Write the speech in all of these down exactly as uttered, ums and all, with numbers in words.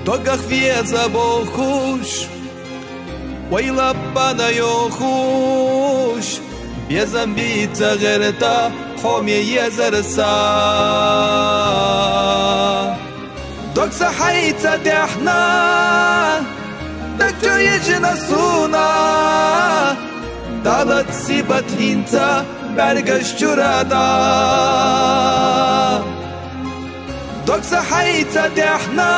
Dogach wiedza bochuś, Wajla pana jochuś, Bez ambicja gerta, Homie jezersa. Dog sahajca dehna, Dog jejna suna, Dalat sibat hinta, Bergash jurada. Dog sahajca dehna,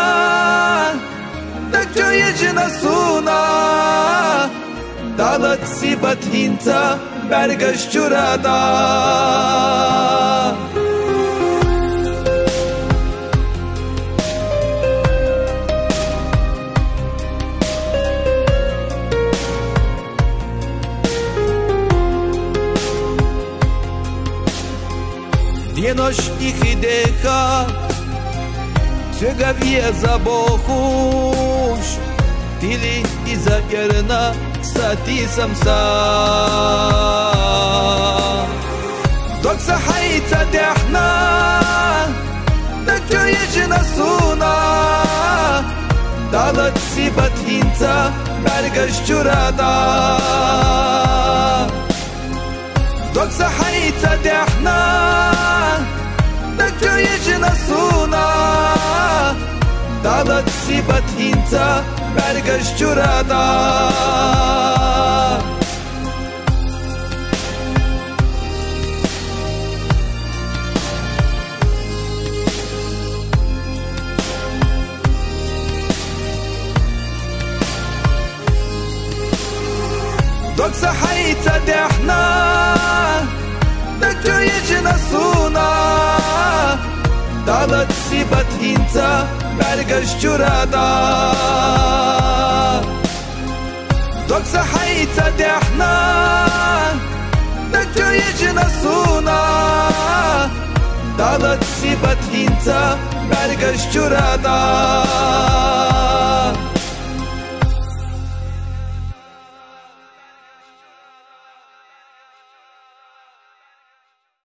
Dog jejna suna, Dalat sibat hinta, Bergash jurada. Dienoś ich idecha, Cögawie zabochuś, Tili i zawierna, Sati samsa. Dog sahajca dehna, Dog jejna suna, Dalat sibat hinta, Bergash jurada. Dog sahajca dehna, Dog jejna suna, Dalat sibat hinta, Bergash jurada. Dog sahajca dehna, Dog jejna suna, Dalat sibat hinta, Bergash jurada. Dog sahajca dehna, Dog jejna suna, Dalat sibat hinta, Bergash jurada.